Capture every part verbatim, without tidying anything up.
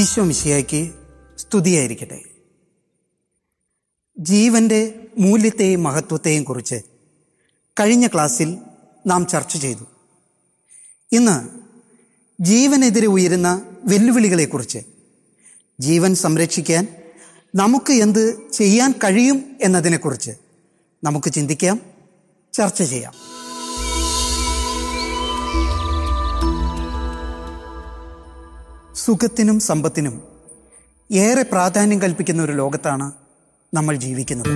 ഈശോ മിശിഹായ്ക്ക് സ്തുതിയായിരിക്കട്ടെ. ജീവന്റെ മൂല്യത്തെയും മഹത്വത്തെയും കുറിച്ച് കഴിഞ്ഞ ക്ലാസ്സിൽ നാം ചർച്ച ചെയ്തു. ഇന്ന് ജീവനെതിരെ ഉയരുന്ന വെല്ലുവിളികളെക്കുറിച്ച്, ജീവൻ സംരക്ഷിക്കാൻ നമുക്ക് എന്ത് ചെയ്യാൻ കഴിയും എന്നതിനെക്കുറിച്ച് നമുക്ക് ചിന്തിക്കാം, ചർച്ച ചെയ്യാം. സുഖത്തിനും സമ്പത്തിനും ഏറെ പ്രാധാന്യം കൽപ്പിക്കുന്ന ഒരു ലോകത്താണ് നമ്മൾ ജീവിക്കുന്നത്.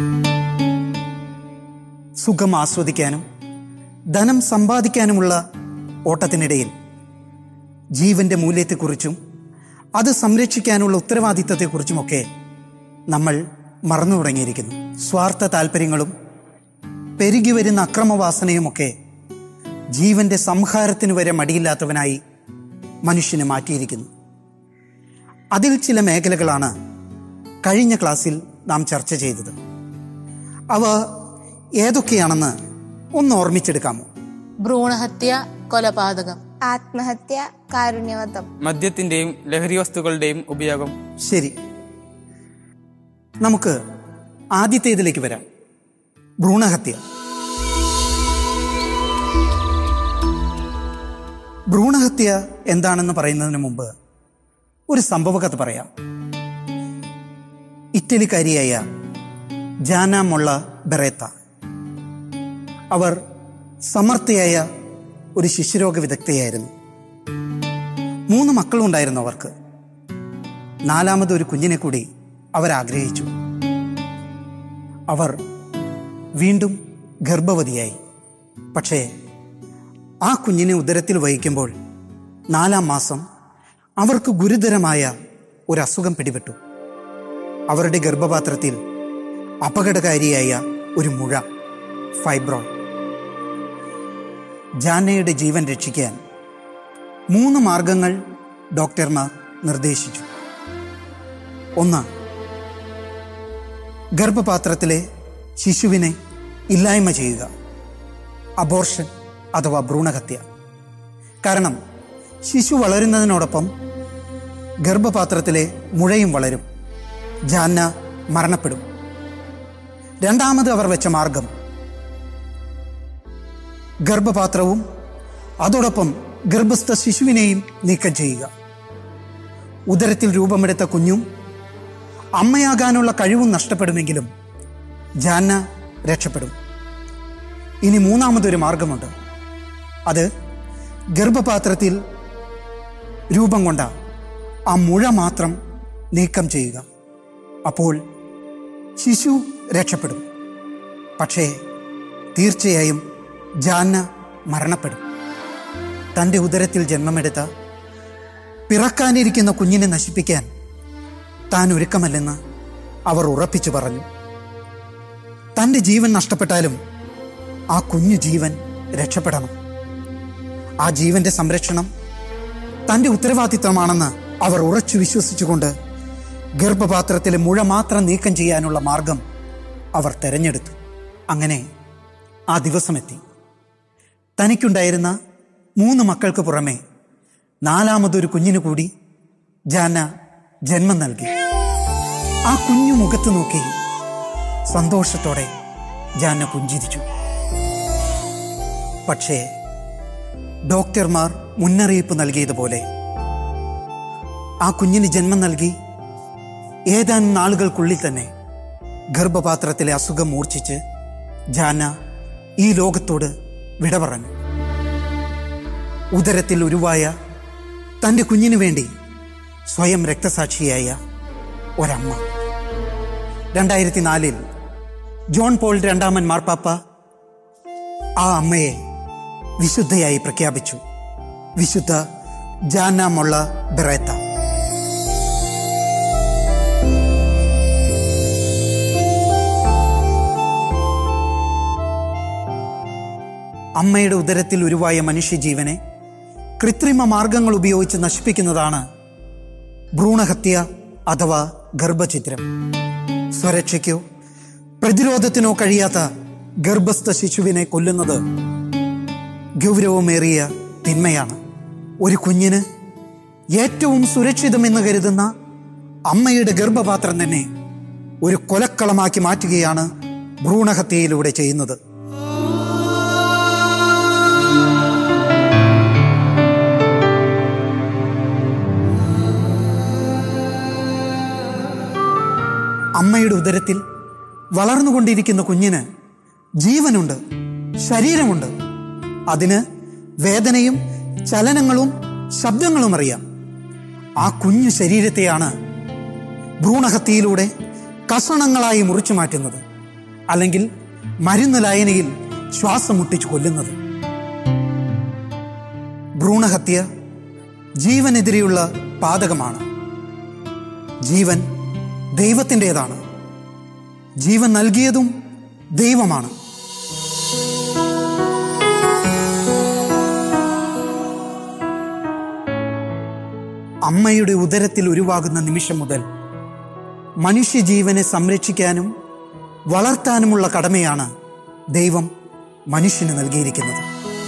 സുഖം ആസ്വദിക്കാനും ധനം സമ്പാദിക്കാനുമുള്ള ഓട്ടത്തിനിടയിൽ ജീവന്റെ മൂല്യത്തെക്കുറിച്ചും അത് സംരക്ഷിക്കാനുള്ള ഉത്തരവാദിത്തത്തെക്കുറിച്ചുമൊക്കെ നമ്മൾ മറന്നു തുടങ്ങിയിരിക്കുന്നു. സ്വാർത്ഥ താല്പര്യങ്ങളും പെരുകി വരുന്ന അക്രമവാസനയുമൊക്കെ ജീവന്റെ സംഹാരത്തിന് വരെ മടിയില്ലാത്തവനായി മനുഷ്യനെ മാറ്റിയിരിക്കുന്നു. അതിൽ ചില മേഖലകളാണ് കഴിഞ്ഞ ക്ലാസ്സിൽ നാം ചർച്ച ചെയ്തത്. അവ ഏതൊക്കെയാണെന്ന് ഒന്ന് ഓർമ്മിച്ചെടുക്കാമോ? ഭ്രൂണഹത്യ, കൊലപാതകം, ആത്മഹത്യ, കാരുണ്യവധം, മദ്യത്തിന്റെയും ലഹരി വസ്തുക്കളുടെയും ഉപയോഗം. ശരി, നമുക്ക് ആദ്യത്തേതിലേക്ക് വരാം. ഭ്രൂണഹത്യ. ഭ്രൂണഹത്യ എന്താണെന്ന് പറയുന്നതിന് മുമ്പ് ഒരു സംഭവകഥ പറയാം. ഇറ്റലിക്കാരിയായ ജാന മൊള്ള ബെറേത്ത, അവർ സമർത്ഥയായ ഒരു ശിശുരോഗ വിദഗ്ധയായിരുന്നു. മൂന്ന് മക്കളുണ്ടായിരുന്നു അവർക്ക്. നാലാമതൊരു കുഞ്ഞിനെ കൂടി അവരാഗ്രഹിച്ചു. അവർ വീണ്ടും ഗർഭവതിയായി. പക്ഷേ ആ കുഞ്ഞിനെ ഉദരത്തിൽ വഹിക്കുമ്പോൾ നാലാം മാസം അവർക്ക് ഗുരുതരമായ ഒരു അസുഖം പിടിപെട്ടു. അവരുടെ ഗർഭപാത്രത്തിൽ അപകടകാരിയായ ഒരു മുഴ, ഫൈബ്രോയിഡ്. ജാനയുടെ ജീവൻ രക്ഷിക്കാൻ മൂന്ന് മാർഗങ്ങൾ ഡോക്ടർമാർ നിർദ്ദേശിച്ചു. ഒന്ന്, ഗർഭപാത്രത്തിലെ ശിശുവിനെ ഇല്ലായ്മ ചെയ്യുക, അബോർഷൻ അഥവാ ഭ്രൂണഹത്യ. കാരണം ശിശു വളരുന്നതിനോടൊപ്പം ഗർഭപാത്രത്തിലെ മുഴയും വളരും, ജാന മരണപ്പെടും. രണ്ടാമത് അവർ വെച്ച മാർഗം, ഗർഭപാത്രവും അതോടൊപ്പം ഗർഭസ്ഥ ശിശുവിനെയും നീക്കം ചെയ്യുക. ഉദരത്തിൽ രൂപമെടുത്ത കുഞ്ഞും അമ്മയാകാനുള്ള കഴിവും നഷ്ടപ്പെടുമെങ്കിലും ജാന രക്ഷപ്പെടും. ഇനി മൂന്നാമതൊരു മാർഗമുണ്ട്. അത് ഗർഭപാത്രത്തിൽ രൂപം കൊണ്ട ആ മുഴ മാത്രം നീക്കം ചെയ്യുക. അപ്പോൾ ശിശു രക്ഷപ്പെടും. പക്ഷേ തീർച്ചയായും ജാന മരണപ്പെടും. തൻ്റെ ഉദരത്തിൽ ജന്മമെടുത്ത പിറക്കാനിരിക്കുന്ന കുഞ്ഞിനെ നശിപ്പിക്കാൻ താൻ ഒരുക്കമല്ലെന്ന് അവർ ഉറപ്പിച്ചു പറഞ്ഞു. തൻ്റെ ജീവൻ നഷ്ടപ്പെട്ടാലും ആ കുഞ്ഞു ജീവൻ രക്ഷപ്പെടണം. ആ ജീവന്റെ സംരക്ഷണം തൻ്റെ ഉത്തരവാദിത്തമാണെന്ന് അവർ ഉറച്ചു വിശ്വസിച്ചുകൊണ്ട് ഗർഭപാത്രത്തിലെ മുഴ മാത്രം നീക്കം ചെയ്യാനുള്ള മാർഗം അവർ തെരഞ്ഞെടുത്തു. അങ്ങനെ ആ ദിവസമെത്തി. തനിക്കുണ്ടായിരുന്ന മൂന്ന് മക്കൾക്ക് പുറമെ നാലാമതൊരു കുഞ്ഞിനു കൂടി ജാന ജന്മം നൽകി. ആ കുഞ്ഞു മുഖത്ത് നോക്കി സന്തോഷത്തോടെ ജാന പുഞ്ചിരിച്ചു. പക്ഷേ ഡോക്ടർമാർ മുന്നറിയിപ്പ് നൽകിയതുപോലെ ആ കുഞ്ഞിന് ജന്മം നൽകി ഏതാനും നാളുകൾക്കുള്ളിൽ തന്നെ ഗർഭപാത്രത്തിലെ അസുഖം മൂർച്ഛിച്ച് ജാന ഈ ലോകത്തോട് വിട പറഞ്ഞു. ഉദരത്തിൽ ഉരുവായ തൻ്റെ കുഞ്ഞിനു വേണ്ടി സ്വയം രക്തസാക്ഷിയായ ഒരമ്മ. രണ്ടായിരത്തി നാലിൽ ജോൺ പോൾ രണ്ടാമൻ മാർപ്പാപ്പ ആ അമ്മയെ വിശുദ്ധയായി പ്രഖ്യാപിച്ചു. വിശുദ്ധ ജാന മൊള്ള ബെറേത്ത. അമ്മയുടെ ഉദരത്തിൽ ഉരുവായ മനുഷ്യജീവനെ കൃത്രിമ മാർഗങ്ങൾ ഉപയോഗിച്ച് നശിപ്പിക്കുന്നതാണ് ഭ്രൂണഹത്യ അഥവാ ഗർഭഛിദ്രം. സ്വരക്ഷയ്ക്കോ പ്രതിരോധത്തിനോ കഴിയാത്ത ഗർഭസ്ഥ ശിശുവിനെ കൊല്ലുന്നത് ഗൗരവമേറിയ തിന്മയാണ്. ഒരു കുഞ്ഞിന് ഏറ്റവും സുരക്ഷിതമെന്ന് കരുതുന്ന അമ്മയുടെ ഗർഭപാത്രം തന്നെ ഒരു കൊലക്കളമാക്കി മാറ്റുകയാണ് ഭ്രൂണഹത്യയിലൂടെ ചെയ്യുന്നത്. അമ്മയുടെ ഉദരത്തിൽ വളർന്നുകൊണ്ടിരിക്കുന്ന കുഞ്ഞിന് ജീവനുണ്ട്, ശരീരമുണ്ട്. അതിന് വേദനയും ചലനങ്ങളും ശബ്ദങ്ങളും അറിയാം. ആ കുഞ്ഞു ശരീരത്തെയാണ് ഭ്രൂണഹത്യയിലൂടെ കഷണങ്ങളായി മുറിച്ചു മാറ്റുന്നത്, അല്ലെങ്കിൽ മരുന്ന് ലായനിയിൽ ശ്വാസം മുട്ടിച്ചു കൊല്ലുന്നത്. ഭ്രൂണഹത്യ ജീവനെതിരെയുള്ള പാതകമാണ്. ജീവൻ ദൈവത്തിൻ്റെതാണ്. ജീവൻ നൽകിയതും ദൈവമാണ്. അമ്മയുടെ ഉദരത്തിൽ ഉരുവാകുന്ന നിമിഷം മുതൽ മനുഷ്യജീവനെ സംരക്ഷിക്കാനും വളർത്താനുമുള്ള കടമയാണ് ദൈവം മനുഷ്യന് നൽകിയിരിക്കുന്നത്.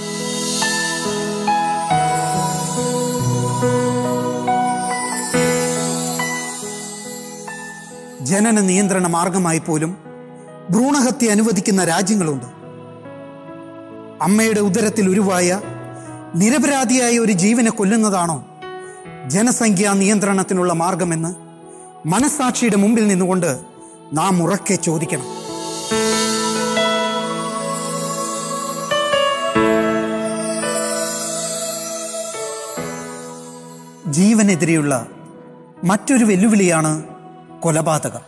ജനന നിയന്ത്രണ മാർഗമായി പോലും ഭ്രൂണഹത്യ അനുവദിക്കുന്ന രാജ്യങ്ങളുണ്ട്. അമ്മയുടെ ഉദരത്തിൽ ഉരുവായ നിരപരാധിയായ ഒരു ജീവനെ കൊല്ലുന്നതാണോ ജനസംഖ്യാ നിയന്ത്രണത്തിനുള്ള മാർഗമെന്ന് മനസാക്ഷിയുടെ മുമ്പിൽ നിന്നുകൊണ്ട് നാം ഉറക്കെ ചോദിക്കണം. ജീവനെതിരെയുള്ള മറ്റൊരു വെല്ലുവിളിയാണ് കൊലപാതകം.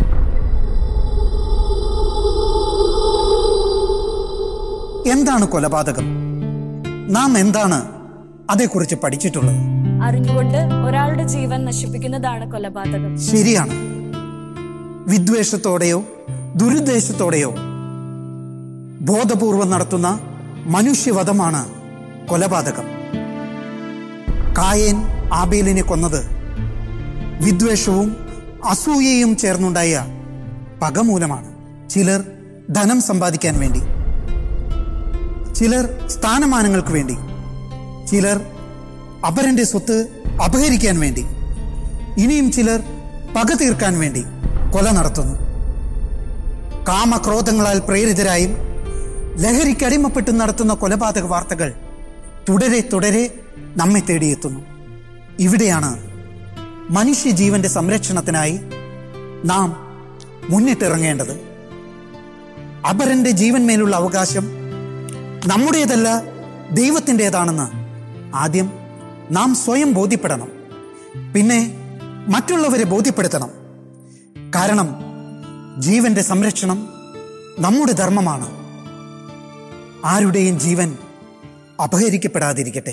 എന്താണ് കൊലപാതകം? നാം എന്താണ് അതേക്കുറിച്ച് പഠിച്ചിട്ടുള്ളത്? അറിഞ്ഞുകൊണ്ട് ഒരാളുടെ ജീവൻ നശിപ്പിക്കുന്നതാണ് കൊലപാതകം. ശരിയാണ്. വിദ്വേഷത്തോടെയോ ദുരുദ്ദേശത്തോടെയോ ബോധപൂർവം നടത്തുന്ന മനുഷ്യവധമാണ് കൊലപാതകം. കായേൻ ആബേലിനെ കൊന്നത് വിദ്വേഷവും അസൂയയും ചേർന്നുണ്ടായ പകമൂലമാണ്. ചിലർ ധനം സമ്പാദിക്കാൻ വേണ്ടി, ചിലർ സ്ഥാനമാനങ്ങൾക്ക് വേണ്ടി, ചിലർ അപരന്റെ സ്വത്ത് അപഹരിക്കാൻ വേണ്ടി, ഇനിയും ചിലർ പക തീർക്കാൻ വേണ്ടി കൊല നടത്തുന്നു. കാമക്രോധങ്ങളാൽ പ്രേരിതരായും ലഹരിക്കടിമപ്പെട്ടും നടത്തുന്ന കൊലപാതക വാർത്തകൾ തുടരെ തുടരെ നമ്മെ തേടിയെത്തുന്നു. ഇവിടെയാണ് മനുഷ്യജീവന്റെ സംരക്ഷണത്തിനായി നാം മുന്നിട്ടിറങ്ങേണ്ടത്. അപരന്റെ ജീവന്മേലുള്ള അവകാശം നമ്മുടേതല്ല, ദൈവത്തിൻ്റെതാണെന്ന് ആദ്യം നാം സ്വയം ബോധ്യപ്പെടണം. പിന്നെ മറ്റുള്ളവരെ ബോധ്യപ്പെടുത്തണം. കാരണം ജീവന്റെ സംരക്ഷണം നമ്മുടെ ധർമ്മമാണ്. ആരുടെയും ജീവൻ അപഹരിക്കപ്പെടാതിരിക്കട്ടെ.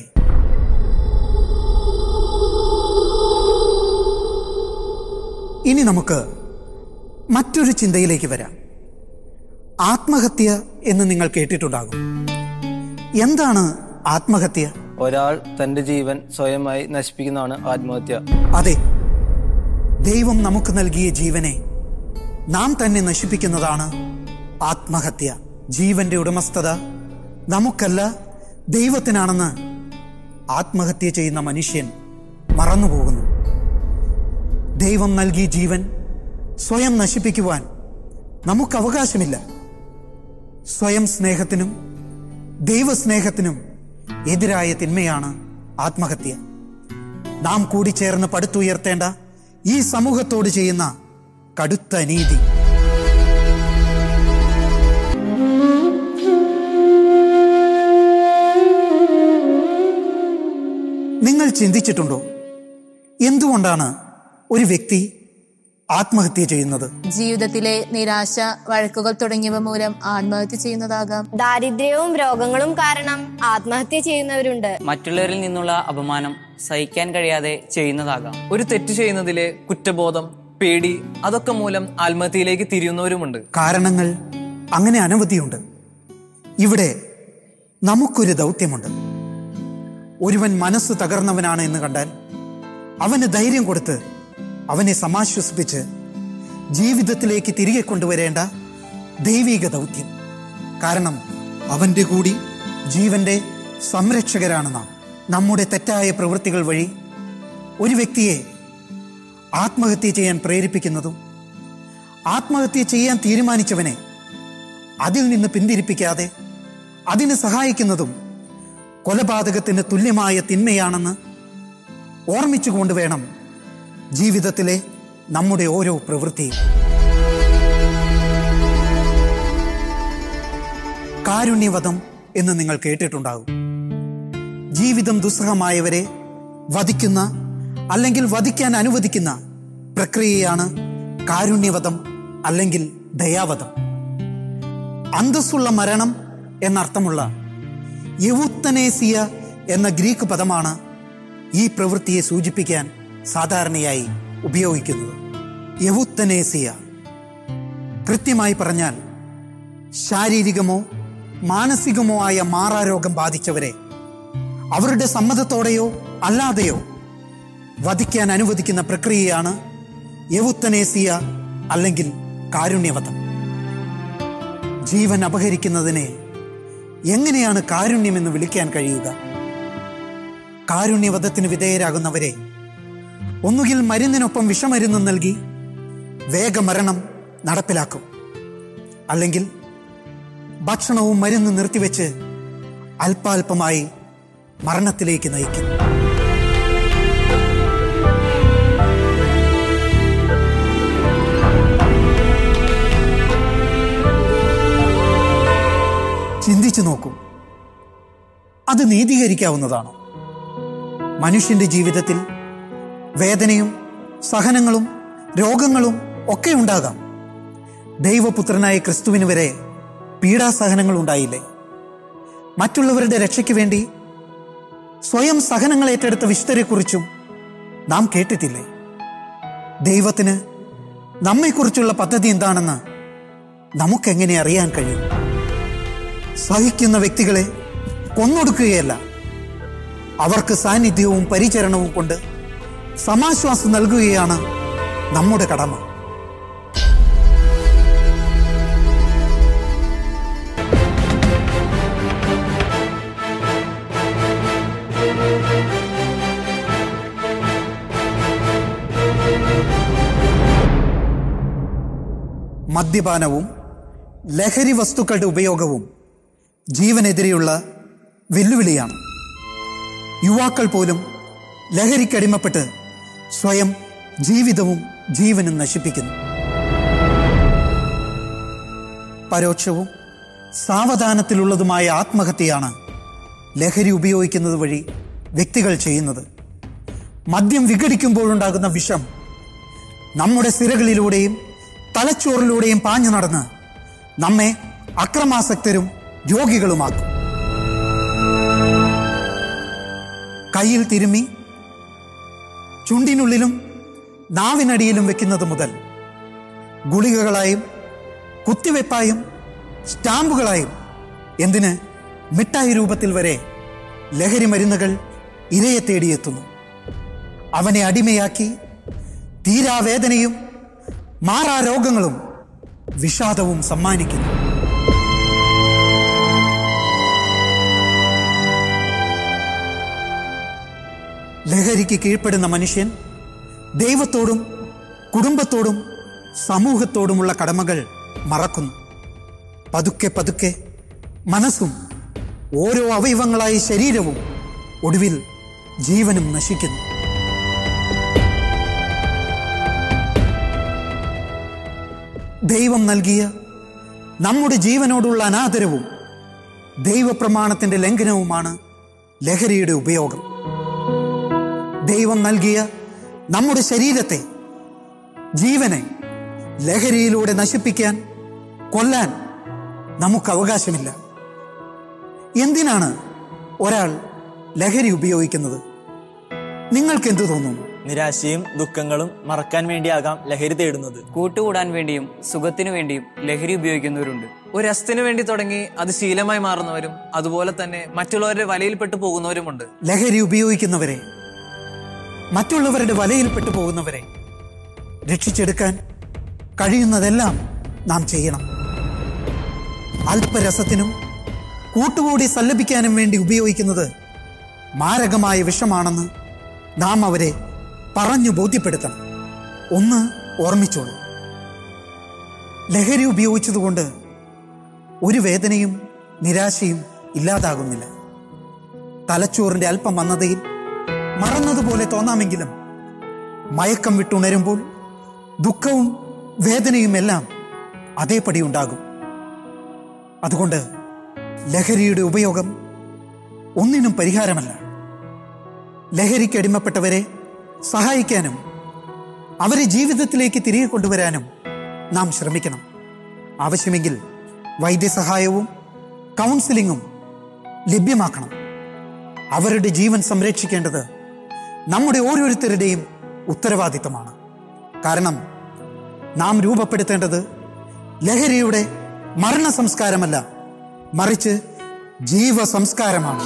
ഇനി നമുക്ക് മറ്റൊരു ചിന്തയിലേക്ക് വരാം. ആത്മഹത്യ എന്ന് നിങ്ങൾ കേട്ടിട്ടുണ്ടാകും. എന്താണ് ആത്മഹത്യ? ഒരാൾ തന്റെ ജീവൻ സ്വയമായി നശിപ്പിക്കുന്നതാണ് ആത്മഹത്യ. അതെ, ദൈവം നമുക്ക് നൽകിയ ജീവനെ നാം തന്നെ നശിപ്പിക്കുന്നതാണ് ആത്മഹത്യ. ജീവന്റെ ഉടമസ്ഥത നമുക്കല്ല, ദൈവത്തിനാണെന്ന് ആത്മഹത്യ ചെയ്യുന്ന മനുഷ്യൻ മറന്നുപോകുന്നു. ദൈവം നൽകിയ ജീവൻ സ്വയം നശിപ്പിക്കുവാൻ നമുക്ക് അവകാശമില്ല. സ്വയം സ്നേഹത്തിനും ദൈവസ്നേഹത്തിനും എതിരായ തിന്മയാണ് ആത്മഹത്യ. നാം കൂടിച്ചേർന്ന് പടുത്തുയർത്തേണ്ട ഈ സമൂഹത്തോട് ചെയ്യുന്ന കടുത്ത അനീതി. നിങ്ങൾ ചിന്തിച്ചിട്ടുണ്ടോ എന്തുകൊണ്ടാണ് ഒരു വ്യക്തി ആത്മഹത്യ ചെയ്യുന്നത്? ജീവിതത്തിലെ നിരാശ, വഴക്കുകൾ തുടങ്ങിയവ മൂലം ആത്മഹത്യ ചെയ്യുന്നതാകാം. ദാരിദ്ര്യവും രോഗങ്ങളും കാരണം ആത്മഹത്യ ചെയ്യുന്നവരുണ്ട്. മറ്റുള്ളവരിൽ നിന്നുള്ള അപമാനം സഹിക്കാൻ കഴിയാതെ ചെയ്യുന്നതാകാം. ഒരു തെറ്റ് ചെയ്യുന്നതിലെ കുറ്റബോധം, പേടി, അതൊക്കെ മൂലം ആത്മഹത്യയിലേക്ക് തിരിയുന്നവരുമുണ്ട്. കാരണങ്ങൾ അങ്ങനെ അനവധിയുണ്ട്. ഇവിടെ നമുക്കൊരു ദൗത്യമുണ്ട്. ഒരുവൻ മനസ്സ് തകർന്നവനാണ് എന്ന് കണ്ടാൽ അവന് ധൈര്യം കൊടുത്ത് അവനെ സമാശ്വസിപ്പിച്ച് ജീവിതത്തിലേക്ക് തിരികെ കൊണ്ടുവരേണ്ട ദൈവിക ദൗത്യം. കാരണം അവൻ്റെ കൂടി ജീവന്റെ സംരക്ഷകരാണ് നാം. നമ്മുടെ തെറ്റായ പ്രവൃത്തികൾ വഴി ഒരു വ്യക്തിയെ ആത്മഹത്യ ചെയ്യാൻ പ്രേരിപ്പിക്കുന്നതും ആത്മഹത്യ ചെയ്യാൻ തീരുമാനിച്ചവനെ അതിൽ നിന്ന് പിന്തിരിപ്പിക്കാതെ അതിന് സഹായിക്കുന്നതും കൊലപാതകത്തിന് തുല്യമായ തിന്മയാണെന്ന് ഓർമ്മിച്ചുകൊണ്ട് വേണം ജീവിതത്തിലെ നമ്മുടെ ഓരോ പ്രവൃത്തിയും. കാരുണ്യവധം എന്ന് നിങ്ങൾ കേട്ടിട്ടുണ്ടാകും. ജീവിതം ദുസ്സഹമായവരെ വധിക്കുന്ന അല്ലെങ്കിൽ വധിക്കാൻ അനുവദിക്കുന്ന പ്രക്രിയയാണ് കാരുണ്യവധം അല്ലെങ്കിൽ ദയാവധം. അന്തസ്സുള്ള മരണം എന്നർത്ഥമുള്ള യൗത്തനേസിയ എന്ന ഗ്രീക്ക് പദമാണ് ഈ പ്രവൃത്തിയെ സൂചിപ്പിക്കാൻ സാധാരണയായി ഉപയോഗിക്കുന്നത്. യൗത്തനേസിയ കൃത്യമായി പറഞ്ഞാൽ ശാരീരികമോ മാനസികമോ ആയ മാറാരോഗം ബാധിച്ചവരെ അവരുടെ സമ്മതത്തോടെയോ അല്ലാതെയോ വധിക്കാൻ അനുവദിക്കുന്ന പ്രക്രിയയാണ് യൗത്തനേസിയ അല്ലെങ്കിൽ കാരുണ്യവധം. ജീവൻ അപഹരിക്കുന്നതിനെ എങ്ങനെയാണ് കാരുണ്യമെന്ന് വിളിക്കാൻ കഴിയുക? കാരുണ്യവധത്തിന് വിധേയരാകുന്നവരെ ഒന്നുകിൽ മരുന്നിനൊപ്പം വിഷമരുന്ന് നൽകി വേഗമരണം നടപ്പിലാക്കും, അല്ലെങ്കിൽ ഭക്ഷണവും മരുന്ന് നിർത്തിവെച്ച് അല്പാൽപമായി മരണത്തിലേക്ക് നയിക്കും. ചിന്തിച്ചു നോക്കൂ, അത് നീതീകരിക്കാവുന്നതാണോ? മനുഷ്യന്റെ ജീവിതത്തിൽ വേദനയും സഹനങ്ങളും രോഗങ്ങളും ഒക്കെ ഉണ്ടാകാം. ദൈവപുത്രനായ ക്രിസ്തുവിന് വരെ പീഡാസഹനങ്ങൾ ഉണ്ടായില്ലേ? മറ്റുള്ളവരുടെ രക്ഷയ്ക്ക് വേണ്ടി സ്വയം സഹനങ്ങൾ ഏറ്റെടുത്ത വിശുദ്ധരെക്കുറിച്ചും നാം കേട്ടിട്ടില്ലേ? ദൈവത്തിന് നമ്മെക്കുറിച്ചുള്ള പദ്ധതി എന്താണെന്ന് നമുക്കെങ്ങനെ അറിയാൻ കഴിയും? സഹിക്കുന്ന വ്യക്തികളെ കൊന്നൊടുക്കുകയല്ല, അവർക്ക് സാന്നിധ്യവും പരിചരണവും കൊണ്ട് സമാശ്വാസം നൽകുകയാണ് നമ്മുടെ കടമ. മദ്യപാനവും ലഹരി വസ്തുക്കളുടെ ഉപയോഗവും ജീവനെതിരെയുള്ള വെല്ലുവിളിയാണ്. യുവാക്കൾ പോലും ലഹരിക്കടിമപ്പെട്ട് സ്വയം ജീവിതവും ജീവനും നശിപ്പിക്കുന്നു. പരോക്ഷവും സാവധാനത്തിലുള്ളതുമായ ആത്മഹത്യയാണ് ലഹരി ഉപയോഗിക്കുന്നത് വഴി വ്യക്തികൾ ചെയ്യുന്നത്. മദ്യം വിഘടിക്കുമ്പോഴുണ്ടാകുന്ന വിഷം നമ്മുടെ സിരകളിലൂടെയും തലച്ചോറിലൂടെയും പാഞ്ഞു നടന്ന് നമ്മെ അക്രമാസക്തരും രോഗികളുമാക്കും. കയ്യിൽ തിരുമ്മി ചുണ്ടിനുള്ളിലും നാവിനടിയിലും വെക്കുന്നത് മുതൽ ഗുളികകളായും കുത്തിവെപ്പായും സ്റ്റാമ്പുകളായും എന്തിന് മിഠായി രൂപത്തിൽ വരെ ലഹരി മരുന്നുകൾ ഇരയെ തേടിയെത്തുന്നു. അവനെ അടിമയാക്കി തീരാവേദനയും മാറാ രോഗങ്ങളും വിഷാദവും സമ്മാനിക്കുന്നു. ലഹരിക്ക് കീഴ്പ്പെടുന്ന മനുഷ്യൻ ദൈവത്തോടും കുടുംബത്തോടും സമൂഹത്തോടുമുള്ള കടമകൾ മറക്കുന്നു. പതുക്കെ പതുക്കെ മനസ്സും ഓരോ അവയവങ്ങളായി ശരീരവും ഒടുവിൽ ജീവനും നശിക്കുന്നു. ദൈവം നൽകിയ നമ്മുടെ ജീവനോടുള്ള അനാദരവും ദൈവപ്രമാണത്തിന്റെ ലംഘനവുമാണ് ലഹരിയുടെ ഉപയോഗം. ദൈവം നൽകിയ നമ്മുടെ ശരീരത്തെ, ജീവനെ ലഹരിയിലൂടെ നശിപ്പിക്കാൻ, കൊല്ലാൻ നമുക്ക് അവകാശമില്ല. എന്തിനാണ് ഒരാൾ ലഹരി ഉപയോഗിക്കുന്നത്? നിങ്ങൾക്ക് എന്തു തോന്നുന്നു? നിരാശയും ദുഃഖങ്ങളും മറക്കാൻ വേണ്ടിയാകാം ലഹരി തേടുന്നത്. കൂട്ടുകൂടാൻ വേണ്ടിയും സുഖത്തിനു വേണ്ടിയും ലഹരി ഉപയോഗിക്കുന്നവരുണ്ട്. ഒരു അസ്തിനു വേണ്ടി തുടങ്ങി അത് ശീലമായി മാറുന്നവരും അതുപോലെ തന്നെ മറ്റുള്ളവരുടെ വലയിൽപ്പെട്ടു പോകുന്നവരുമുണ്ട്. ലഹരി ഉപയോഗിക്കുന്നവരെ, മറ്റുള്ളവരുടെ വലയിൽപ്പെട്ടു പോകുന്നവരെ രക്ഷിച്ചെടുക്കാൻ കഴിയുന്നതെല്ലാം നാം ചെയ്യണം. അല്പരസത്തിനും കൂട്ടുകൂടി സല്ലപിക്കാനും വേണ്ടി ഉപയോഗിക്കുന്നത് മാരകമായ വിഷമാണെന്ന് നാം അവരെ പറഞ്ഞു ബോധ്യപ്പെടുത്തണം. ഒന്ന് ഓർമ്മിച്ചോളൂ, ലഹരി ഉപയോഗിച്ചതുകൊണ്ട് ഒരു വേദനയും നിരാശയും ഇല്ലാതാകുന്നില്ല. തലച്ചോറിന്റെ അല്പം മന്ദതയിൽ മറന്നതുപോലെ തോന്നാമെങ്കിലും മയക്കം വിട്ടുണരുമ്പോൾ ദുഃഖവും വേദനയുമെല്ലാം അതേപടി ഉണ്ടാകും. അതുകൊണ്ട് ലഹരിയുടെ ഉപയോഗം ഒന്നിനും പരിഹാരമല്ല. ലഹരിക്ക് അടിമപ്പെട്ടവരെ സഹായിക്കാനും അവരെ ജീവിതത്തിലേക്ക് തിരികെ കൊണ്ടുവരാനും നാം ശ്രമിക്കണം. ആവശ്യമെങ്കിൽ വൈദ്യസഹായവും കൗൺസിലിങ്ങും ലഭ്യമാക്കണം. അവരുടെ ജീവൻ സംരക്ഷിക്കേണ്ടത് നമ്മുടെ ഓരോരുത്തരുടെയും ഉത്തരവാദിത്തമാണ്. കാരണം നാം രൂപപ്പെടുത്തേണ്ടത് ലഹരിയുടെ മരണ സംസ്കാരമല്ല, മറിച്ച് ജീവസംസ്കാരമാണ്.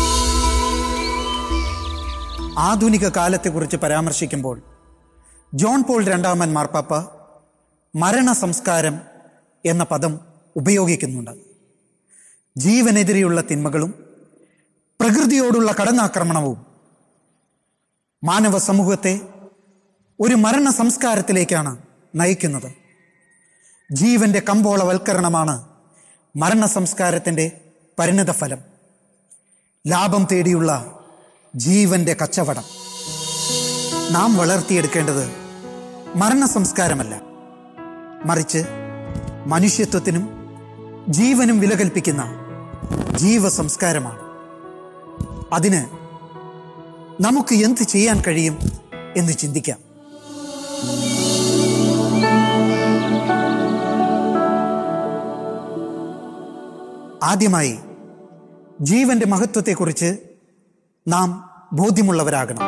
ആധുനിക കാലത്തെക്കുറിച്ച് പരാമർശിക്കുമ്പോൾ ജോൺ പോൾ രണ്ടാമൻ മാർപ്പാപ്പ മരണ സംസ്കാരം എന്ന പദം ഉപയോഗിക്കുന്നുണ്ട്. ജീവനെതിരെയുള്ള തിന്മകളും പ്രകൃതിയോടുള്ള കടന്നാക്രമണവും മാനവ സമൂഹത്തെ ഒരു മരണ സംസ്കാരത്തിലേക്കാണ് നയിക്കുന്നത്. ജീവന്റെ കമ്പോളവൽക്കരണമാണ് മരണ സംസ്കാരത്തിൻ്റെ പരിണതഫലം. ലാഭം തേടിയുള്ള ജീവന്റെ കച്ചവടം. നാം വളർത്തിയെടുക്കേണ്ടത് മരണ സംസ്കാരമല്ല, മറിച്ച് മനുഷ്യത്വത്തിനും ജീവനും വില കൽപ്പിക്കുന്ന ജീവസംസ്കാരമാണ്. അതിന് നമുക്ക് എന്ത് ചെയ്യാൻ കഴിയും എന്ന് ചിന്തിക്കാം. ആദ്യമായി ജീവന്റെ മഹത്വത്തെക്കുറിച്ച് നാം ബോധ്യമുള്ളവരാകണം.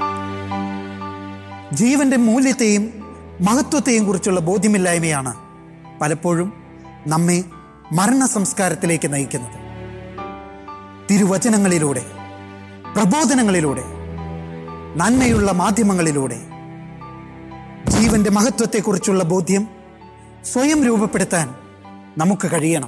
ജീവന്റെ മൂല്യത്തെയും മഹത്വത്തെയും കുറിച്ചുള്ള ബോധ്യമില്ലായ്മയാണ് പലപ്പോഴും നമ്മെ മരണ സംസ്കാരത്തിലേക്ക് നയിക്കുന്നത്. തിരുവചനങ്ങളിലൂടെ, പ്രബോധനങ്ങളിലൂടെ, നന്മയുള്ള മാധ്യമങ്ങളിലൂടെ ജീവന്റെ മഹത്വത്തെക്കുറിച്ചുള്ള ബോധ്യം സ്വയം രൂപപ്പെടുത്താൻ നമുക്ക് കഴിയണം.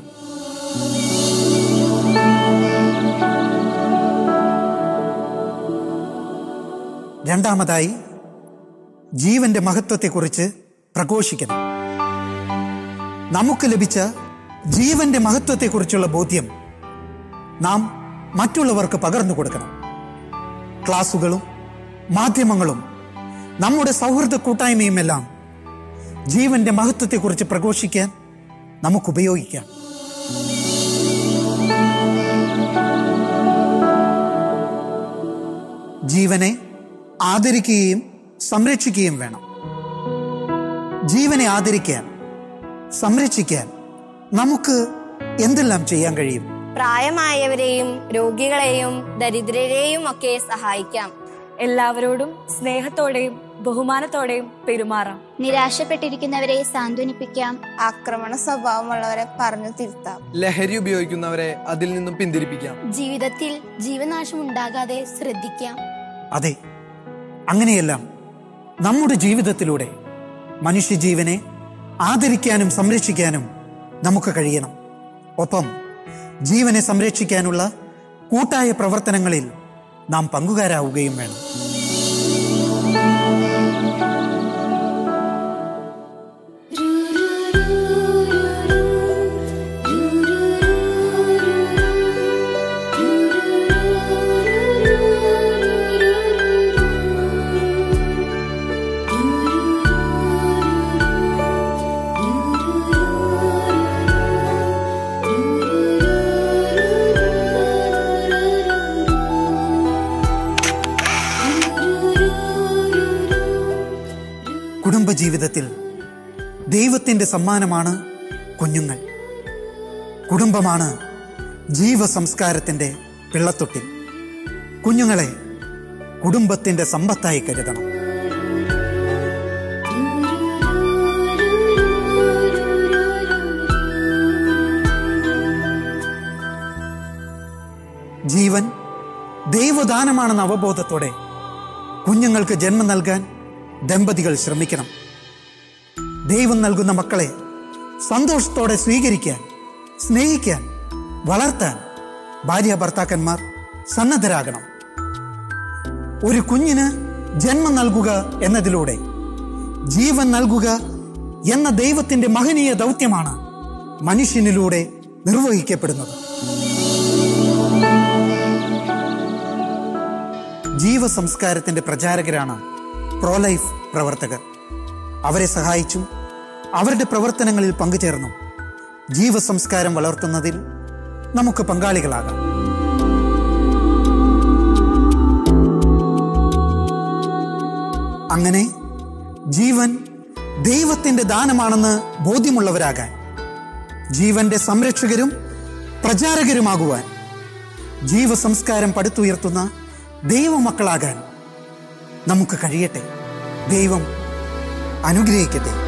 രണ്ടാമതായി ജീവന്റെ മഹത്വത്തെക്കുറിച്ച് പ്രഘോഷിക്കണം. നമുക്ക് ലഭിച്ച ജീവന്റെ മഹത്വത്തെക്കുറിച്ചുള്ള ബോധ്യം നാം മറ്റുള്ളവർക്ക് പകർന്നു കൊടുക്കണം. ക്ലാസുകളും മാധ്യമങ്ങളും നമ്മുടെ സൗഹൃദ കൂട്ടായ്മയുമെല്ലാം ജീവന്റെ മഹത്വത്തെക്കുറിച്ച് പ്രഘോഷിക്കാൻ നമുക്ക് ഉപയോഗിക്കാം. ജീവനെ ആദരിക്കുകയും സംരക്ഷിക്കുകയും വേണം. ജീവനെ ആദരിക്കാൻ, സംരക്ഷിക്കാൻ നമുക്ക് എന്തെല്ലാം ചെയ്യാൻ കഴിയും? പ്രായമായവരെയും രോഗികളെയും ദരിദ്രരെയും ഒക്കെ സഹായിക്കാം. എല്ലാവരോടും സ്നേഹത്തോടെയും ബഹുമാനത്തോടെയും പെരുമാറാം. നിരാശപ്പെട്ടിരിക്കുന്നവരെ സാന്ത്വനിപ്പിക്കാം. ആക്രമണ സ്വഭാവമുള്ളവരെ പറഞ്ഞു തിരുത്താം. ലഹരി ഉപയോഗിക്കുന്നവരെ അതിൽ നിന്നും പിന്തിരിപ്പിക്കാം. ജീവിതത്തിൽ ജീവനാശം ഉണ്ടാകാതെ ശ്രദ്ധിക്കാം. അതെ, അങ്ങനെയെല്ലാം നമ്മുടെ ജീവിതത്തിലൂടെ മനുഷ്യജീവനെ ആദരിക്കാനും സംരക്ഷിക്കാനും നമുക്ക് കഴിയണം. ഒപ്പം ജീവനെ സംരക്ഷിക്കാനുള്ള കൂട്ടായ പ്രവർത്തനങ്ങളിൽ നാം പങ്കുകാരാവുകയും വേണം. കുടുംബജീവിതത്തിൽ ദൈവത്തിൻ്റെ സമ്മാനമാണ് കുഞ്ഞുങ്ങൾ. കുടുംബമാണ് ജീവസംസ്കാരത്തിൻ്റെ പിള്ളത്തൊട്ടിൽ. കുഞ്ഞുങ്ങളെ കുടുംബത്തിൻ്റെ സമ്പത്തായി കരുതണം. ജീവൻ ദൈവദാനമാണെന്ന അവബോധത്തോടെ കുഞ്ഞുങ്ങൾക്ക് ജന്മം നൽകാൻ ദമ്പതികൾ ശ്രമിക്കണം. ദൈവം നൽകുന്ന മക്കളെ സന്തോഷത്തോടെ സ്വീകരിക്കാൻ, സ്നേഹിക്കാൻ, വളർത്താൻ ഭാര്യ ഭർത്താക്കന്മാർ സന്നദ്ധരാകണം. ഒരു കുഞ്ഞിന് ജന്മം നൽകുക എന്നതിലൂടെ ജീവൻ നൽകുക എന്ന ദൈവത്തിന്റെ മഹനീയ ദൗത്യമാണ് മനുഷ്യനിലൂടെ നിർവഹിക്കപ്പെടുന്നത്. ജീവസംസ്കാരത്തിന്റെ പ്രചാരകരാണ് പ്രോലൈഫ് പ്രവർത്തകർ. അവരെ സഹായിച്ചും അവരുടെ പ്രവർത്തനങ്ങളിൽ പങ്കുചേർന്നും ജീവസംസ്കാരം വളർത്തുന്നതിൽ നമുക്ക് പങ്കാളികളാകാം. അങ്ങനെ ജീവൻ ദൈവത്തിന്റെ ദാനമാണെന്ന് ബോധ്യമുള്ളവരാകാൻ, ജീവന്റെ സംരക്ഷകരും പ്രചാരകരുമാകുവാൻ, ജീവസംസ്കാരം പടുത്തുയർത്തുന്ന ദൈവമക്കളാകാൻ നമുക്ക് കഴിയട്ടെ. ദൈവം അനുഗ്രഹിക്കട്ടെ.